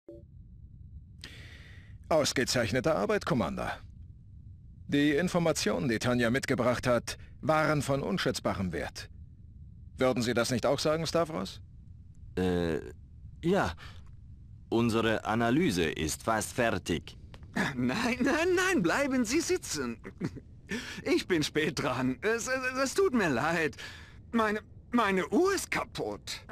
Ausgezeichnete Arbeit, Commander. Die Informationen, die Tanja mitgebracht hat, waren von unschätzbarem Wert. Würden Sie das nicht auch sagen, Stavros? Ja. Unsere Analyse ist fast fertig. Nein, nein, nein, bleiben Sie sitzen. Ich bin spät dran. Es tut mir leid. Meine Uhr ist kaputt.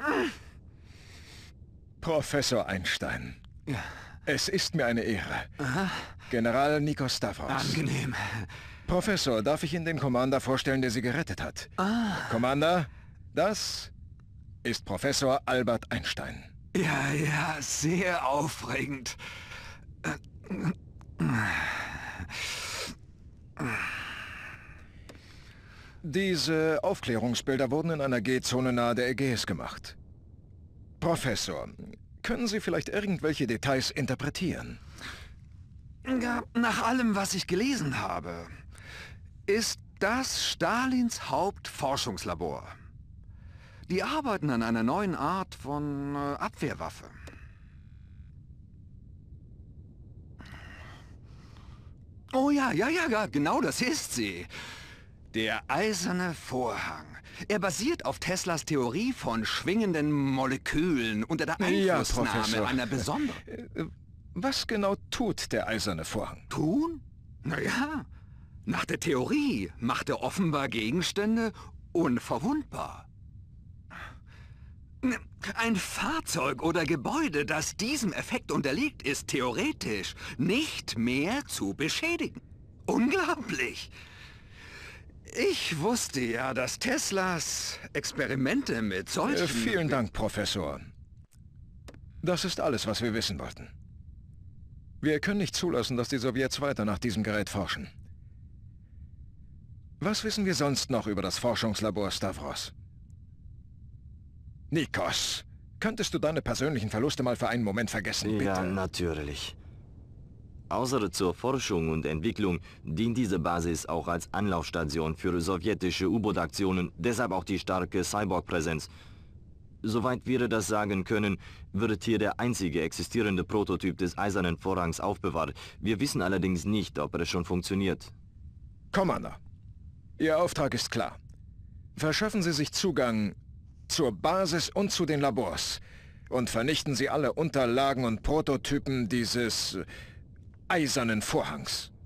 Professor Einstein. Ja. Es ist mir eine Ehre. Aha. General Nikos Stavros. Angenehm. Professor, darf ich Ihnen den Commander vorstellen, der Sie gerettet hat? Commander, das ist Professor Albert Einstein. Ja, ja, sehr aufregend. Diese Aufklärungsbilder wurden in einer G-Zone nahe der Ägäis gemacht. Professor, können Sie vielleicht irgendwelche Details interpretieren? Ja, nach allem, was ich gelesen habe, ist das Stalins Hauptforschungslabor. Die arbeiten an einer neuen Art von Abwehrwaffe. Oh ja, genau das ist sie. Der eiserne Vorhang. Er basiert auf Teslas Theorie von schwingenden Molekülen unter der Einflussnahme einer besonderen... Was genau tut der eiserne Vorhang? Tun? Naja, nach der Theorie macht er offenbar Gegenstände unverwundbar. Ein Fahrzeug oder Gebäude, das diesem Effekt unterliegt, ist theoretisch nicht mehr zu beschädigen. Unglaublich! Ich wusste ja, dass Teslas Experimente mit solchen... Vielen Dank, Professor. Das ist alles, was wir wissen wollten. Wir können nicht zulassen, dass die Sowjets weiter nach diesem Gerät forschen. Was wissen wir sonst noch über das Forschungslabor Stavros? Nikos, könntest du deine persönlichen Verluste mal für einen Moment vergessen, bitte? Ja, natürlich. Außer zur Forschung und Entwicklung dient diese Basis auch als Anlaufstation für sowjetische U-Boot-Aktionen, deshalb auch die starke Cyborg-Präsenz. Soweit wir das sagen können, wird hier der einzige existierende Prototyp des Eisernen Vorhangs aufbewahrt. Wir wissen allerdings nicht, ob er schon funktioniert. Commander, Ihr Auftrag ist klar. Verschaffen Sie sich Zugang zur Basis und zu den Labors und vernichten Sie alle Unterlagen und Prototypen dieses Eisernen Vorhangs.